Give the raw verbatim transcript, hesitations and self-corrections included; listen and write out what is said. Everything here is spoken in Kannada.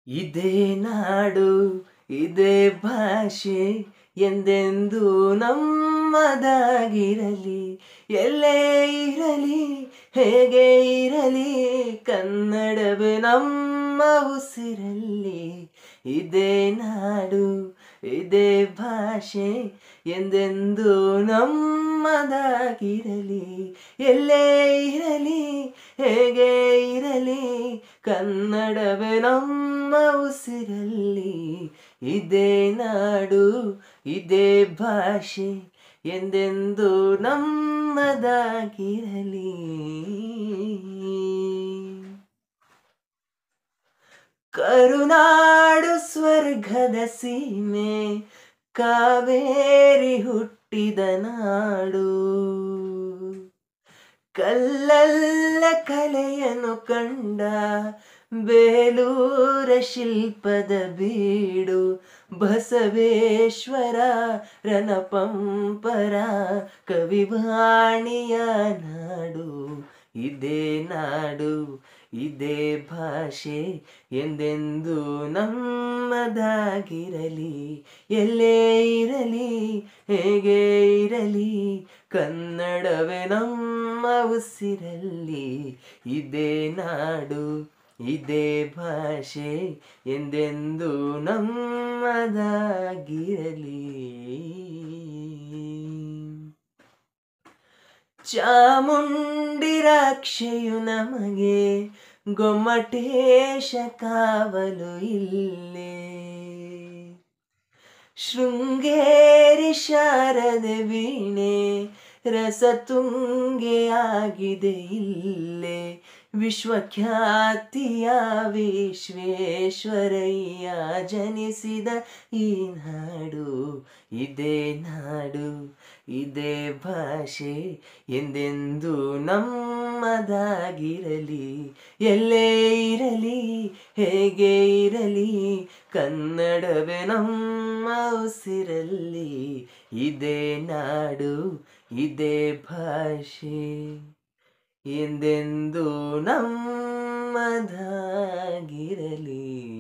ಇದೇ ನಾಡು ಇದೇ ಭಾಷೆ ಎಂದೆಂದೂ ನಮ್ಮದಾಗಿರಲಿ. ಎಲ್ಲೇ ಇರಲಿ ಹೇಗೆ ಇರಲಿ ಕನ್ನಡವೇ ನಮ್ಮ ಉಸಿರಲ್ಲಿ. ಇದೇ ನಾಡು ಇದೇ ಭಾಷೆ ಎಂದೆಂದೂ ನಮ್ಮದಾಗಿರಲಿ. ಎಲ್ಲೇ ಇರಲಿ ಹೇಗೆ ಇರಲಿ ಕನ್ನಡವೇ ನಮ್ಮ ಉಸಿರಲ್ಲಿ. ಇದೇ ನಾಡು ಇದೇ ಭಾಷೆ ಎಂದೆಂದೂ ನಮ್ಮದಾಗಿರಲಿ. ಕರುನಾಡು ಸ್ವರ್ಗದ ಸೀಮೆ ಕಾವೇರಿ ಹುಟ್ಟಿದ ನಾಡು. ಕಲ್ಲಲ್ಲ ಕಲೆಯನ್ನು ಕಂಡ ಬೇಲೂರ ಶಿಲ್ಪದ ಬೀಡು. ಬಸವೇಶ್ವರ ರಣಪಂಪರ ಕವಿವಾಣಿಯ ನಾಡು. ಇದೇ ನಾಡು ಇದೇ ಭಾಷೆ ಎಂದೆಂದೂ ನಮ್ಮದಾಗಿರಲಿ. ಎಲ್ಲೇ ಇರಲಿ ಹೇಗೆ ಇರಲಿ ಕನ್ನಡವೇ ನಮ್ಮ ಉಸಿರಲ್ಲಿ. ಇದೇ ನಾಡು ಇದೇ ಭಾಷೆ ಎಂದೆಂದೂ ನಮ್ಮದಾಗಿರಲಿ. ಚಾಮುಂಡಿ ರಕ್ಷೆಯು ನಮಗೆ ಗೊಮ್ಮಟೇಶ ಕಾವಲು ಇಲ್ಲೇ. ಶೃಂಗೇರಿ ಶಾರದೆ ವೀಣೆ ರಸತುಂಗೆಯಾಗಿದೆ ಇಲ್ಲೇ. ವಿಶ್ವಖ್ಯಾತಿಯ ವಿಶ್ವೇಶ್ವರಯ್ಯ ಜನಿಸಿದ ಈ ನಾಡು. ಇದೇ ನಾಡು ಇದೇ ಭಾಷೆ ಎಂದೆಂದೂ ನಮ್ಮದಾಗಿರಲಿ. ಎಲ್ಲೇ ಇರಲಿ ಹೇಗೆ ಇರಲಿ ಕನ್ನಡವೇ ನಮ್ಮ ಉಸಿರಲ್ಲಿ. ಇದೇ ನಾಡು ಇದೇ ಭಾಷೆ ಎಂದೆಂದೂ ನಮ್ಮದಾಗಿರಲಿ.